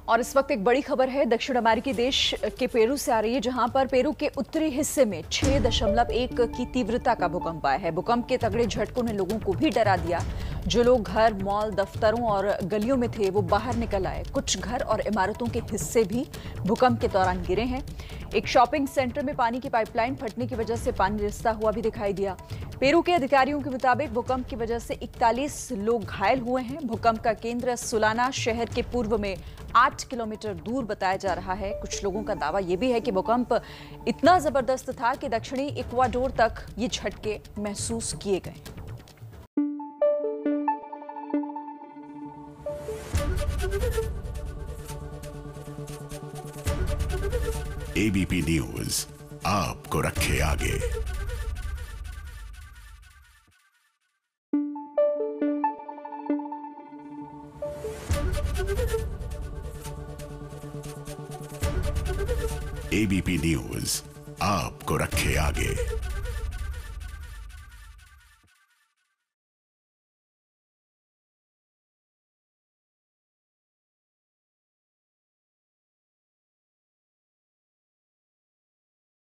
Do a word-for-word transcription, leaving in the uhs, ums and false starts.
और इस वक्त एक बड़ी खबर है दक्षिण अमेरिकी देश के पेरू से आ रही है, जहां पर पेरू के उत्तरी हिस्से में छह दशमलव एक की तीव्रता का भूकंप आया है। भूकंप के तगड़े झटकों ने लोगों को भी डरा दिया। जो लोग घर, मॉल, दफ्तरों और गलियों में थे वो बाहर निकल आए। कुछ घर और इमारतों के हिस्से भी भूकंप के दौरान गिरे हैं। एक शॉपिंग सेंटर में पानी की पाइपलाइन फटने की वजह से पानी रिसता हुआ भी दिखाई दिया। पेरू के अधिकारियों के मुताबिक भूकंप की वजह से इकतालीस लोग घायल हुए हैं। भूकंप का केंद्र सुलाना शहर के पूर्व में आठ किलोमीटर दूर बताया जा रहा है। कुछ लोगों का दावा यह भी है कि भूकंप इतना जबरदस्त था कि दक्षिणी इक्वाडोर तक ये झटके महसूस किए गए। एबीपी न्यूज आपको रखे आगे। एबीपी न्यूज आपको रखे आगे।